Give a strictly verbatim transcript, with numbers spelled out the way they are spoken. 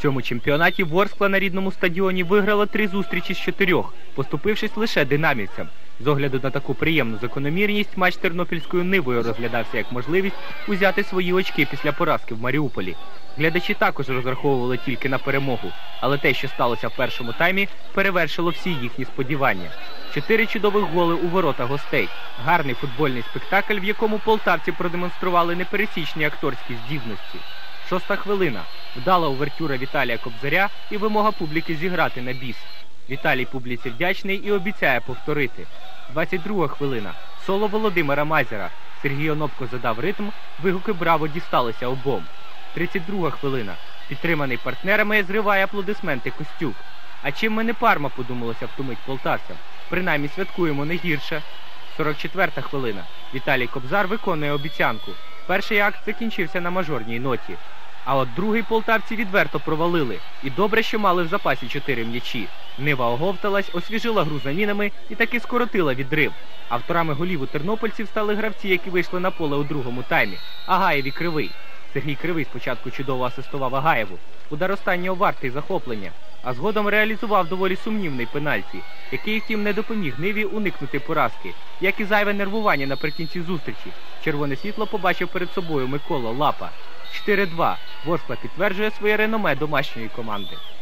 В цьому чемпіонаті Ворскла на рідному стадіоні виграла три зустрічі з чотирьох, поступившись лише динамівцям. З огляду на таку приємну закономірність, матч тернопільською Нивою розглядався як можливість узяти свої очки після поразки в Маріуполі. Глядачі також розраховували тільки на перемогу, але те, що сталося в першому таймі, перевершило всі їхні сподівання. Чотири чудових голи у ворота гостей. Гарний футбольний спектакль, в якому полтавці продемонстрували непересічні акторські здібності. Шоста хвилина. Вдала увертюра Віталія Кобзаря і вимога публіки зіграти на біс. Віталій публіці вдячний і обіцяє повторити. двадцять друга хвилина. Соло Володимира Мазера. Сергій Онопко задав ритм, вигуки «Браво» дісталися обом. тридцять друга хвилина. Підтриманий партнерами зриває аплодисменти Костюк. А чим ми не Парма, подумалося втомить полтавцям. Принаймні святкуємо не гірше. сорок четверта хвилина. Віталій Кобзар виконує обіцянку. Перший акт закінчився на мажорній ноті. А от другий полтавці відверто провалили. І добре, що мали в запасі чотири м'ячі. Нива оговталась, освіжила гру замінами і таки скоротила відрив. Авторами голів у тернопільців стали гравці, які вийшли на поле у другому таймі. Агаєв і Кривий. Сергій Кривий спочатку чудово асистував Агаєву. Удар останнього вартий захоплення. А згодом реалізував доволі сумнівний пенальті, який, втім, не допоміг Ниві уникнути поразки, як і зайве нервування наприкінці зустрічі. Червоне світло побачив перед собою Микола Лапа. чотири два. Ворскла підтверджує своє реноме домашньої команди.